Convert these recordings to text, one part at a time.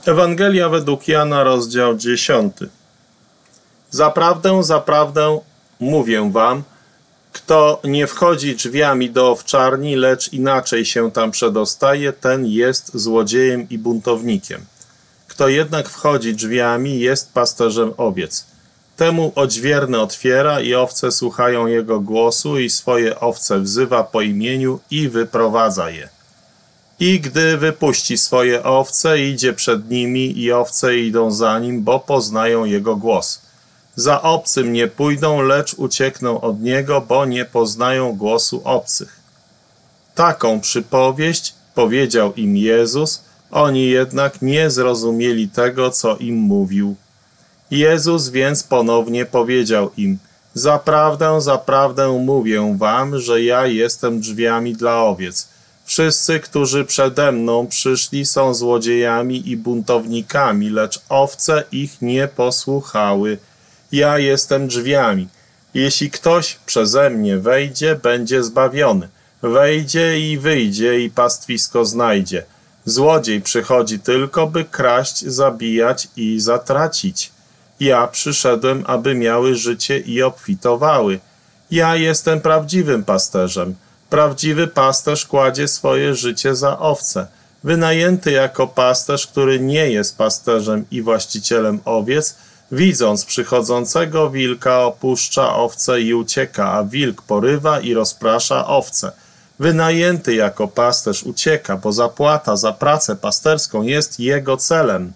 Ewangelia według Jana, rozdział 10. Zaprawdę, zaprawdę mówię wam, kto nie wchodzi drzwiami do owczarni, lecz inaczej się tam przedostaje, ten jest złodziejem i buntownikiem. Kto jednak wchodzi drzwiami, jest pasterzem owiec. Temu odźwierny otwiera i owce słuchają jego głosu i swoje owce wzywa po imieniu i wyprowadza je. I gdy wypuści swoje owce, idzie przed nimi i owce idą za nim, bo poznają jego głos. Za obcym nie pójdą, lecz uciekną od niego, bo nie poznają głosu obcych. Taką przypowieść powiedział im Jezus, oni jednak nie zrozumieli tego, co im mówił. Jezus więc ponownie powiedział im: Zaprawdę, zaprawdę mówię wam, że ja jestem drzwiami dla owiec. Wszyscy, którzy przede mną przyszli, są złodziejami i buntownikami, lecz owce ich nie posłuchały. Ja jestem drzwiami. Jeśli ktoś przeze mnie wejdzie, będzie zbawiony. Wejdzie i wyjdzie i pastwisko znajdzie. Złodziej przychodzi tylko, by kraść, zabijać i zatracić. Ja przyszedłem, aby miały życie i obfitowały. Ja jestem prawdziwym pasterzem. Prawdziwy pasterz kładzie swoje życie za owce. Wynajęty jako pasterz, który nie jest pasterzem i właścicielem owiec, widząc przychodzącego wilka, opuszcza owce i ucieka, a wilk porywa i rozprasza owce. Wynajęty jako pasterz ucieka, bo zapłata za pracę pasterską jest jego celem.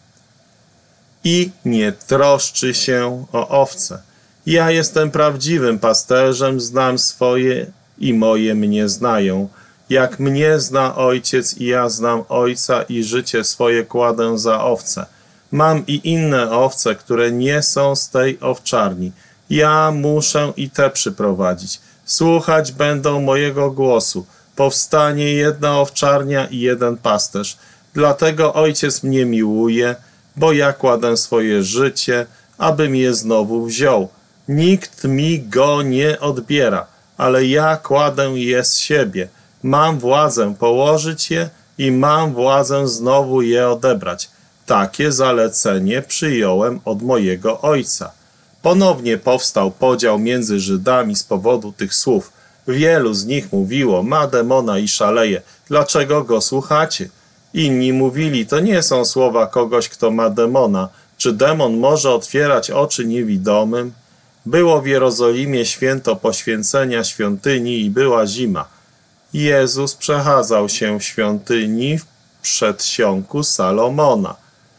I nie troszczy się o owce. Ja jestem prawdziwym pasterzem, znam swoje i moje mnie znają. Jak mnie zna Ojciec i ja znam Ojca i życie swoje kładę za owce. Mam i inne owce, które nie są z tej owczarni. Ja muszę i te przyprowadzić. Słuchać będą mojego głosu. Powstanie jedna owczarnia i jeden pasterz. Dlatego Ojciec mnie miłuje, bo ja kładę swoje życie, abym je znowu wziął. Nikt mi go nie odbiera, ale ja kładę je z siebie. Mam władzę położyć je i mam władzę znowu je odebrać. Takie zalecenie przyjąłem od mojego Ojca. Ponownie powstał podział między Żydami z powodu tych słów. Wielu z nich mówiło: ma demona i szaleje. Dlaczego go słuchacie? Inni mówili: to nie są słowa kogoś, kto ma demona. Czy demon może otwierać oczy niewidomym? Było w Jerozolimie święto poświęcenia świątyni i była zima. Jezus przechadzał się w świątyni w przedsionku Salomona.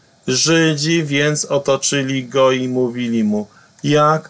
Żydzi więc otoczyli go i mówili mu: jak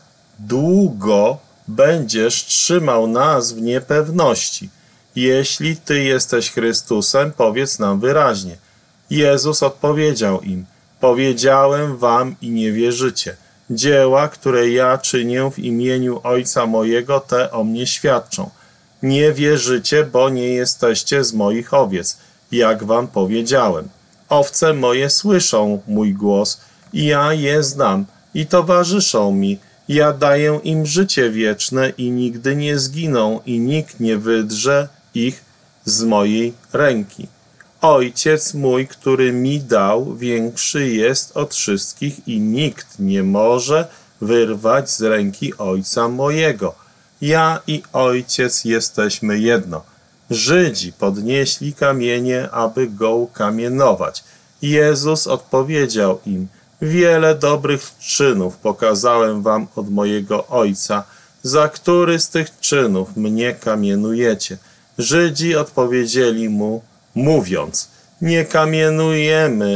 długo będziesz trzymał nas w niepewności? Jeśli Ty jesteś Chrystusem, powiedz nam wyraźnie. Jezus odpowiedział im: powiedziałem wam i nie wierzycie. Dzieła, które ja czynię w imieniu Ojca mojego, te o mnie świadczą. Nie wierzycie, bo nie jesteście z moich owiec, jak wam powiedziałem. Owce moje słyszą mój głos i ja je znam i towarzyszą mi. Ja daję im życie wieczne i nigdy nie zginą i nikt nie wydrze ich z mojej ręki. Ojciec mój, który mi dał, większy jest od wszystkich i nikt nie może wyrwać z ręki Ojca mojego. Ja i Ojciec jesteśmy jedno. Żydzi podnieśli kamienie, aby go ukamienować. Jezus odpowiedział im: wiele dobrych czynów pokazałem wam od mojego Ojca. Za który z tych czynów mnie kamienujecie? Żydzi odpowiedzieli mu, mówiąc: nie kamienujemy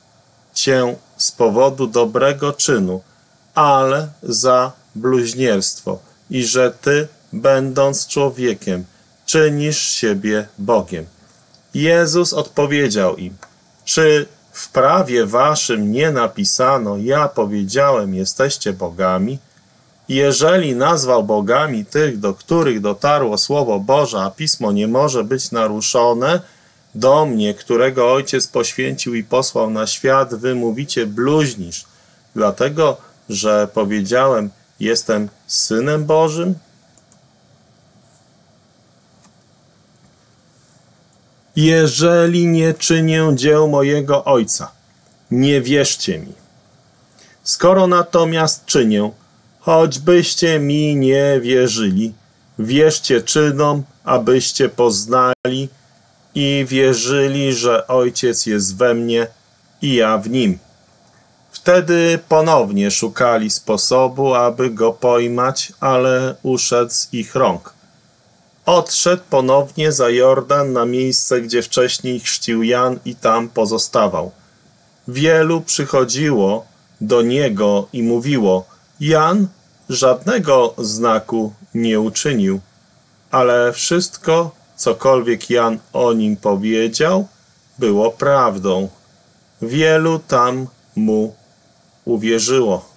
cię z powodu dobrego czynu, ale za bluźnierstwo i że ty, będąc człowiekiem, czynisz siebie Bogiem. Jezus odpowiedział im: czy w prawie waszym nie napisano: ja powiedziałem, jesteście bogami? Jeżeli nazwał bogami tych, do których dotarło Słowo Boże, a Pismo nie może być naruszone, do mnie, którego Ojciec poświęcił i posłał na świat, wy mówicie: bluźnisz, dlatego że powiedziałem: jestem Synem Bożym? Jeżeli nie czynię dzieł mojego Ojca, nie wierzcie mi. Skoro natomiast czynię, choćbyście mi nie wierzyli, wierzcie czynom, abyście poznali i wierzyli, że Ojciec jest we mnie i ja w Nim. Wtedy ponownie szukali sposobu, aby go pojmać, ale uszedł z ich rąk. Odszedł ponownie za Jordan na miejsce, gdzie wcześniej chrzcił Jan i tam pozostawał. Wielu przychodziło do niego i mówiło: Jan żadnego znaku nie uczynił, ale wszystko, cokolwiek Jan o nim powiedział, było prawdą. Wielu tam mu uwierzyło.